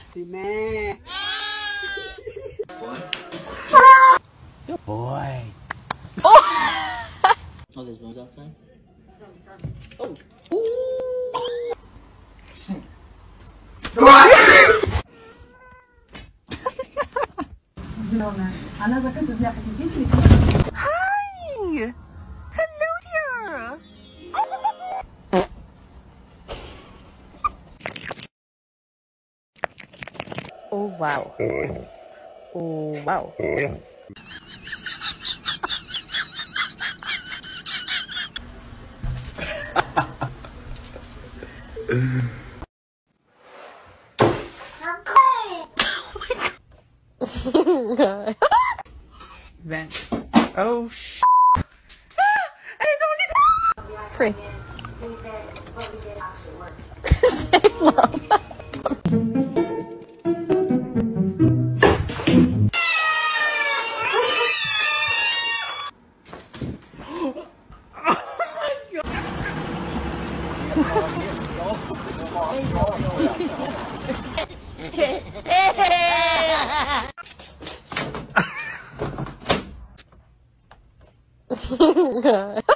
Man. Good boy. Oh, there's nose outside? Oh. Зеленая. Она закрыта для посетителей. Hi! Hello dear! Oh wow. Oh wow. God. Vent. Oh sh. Free. Say love. God.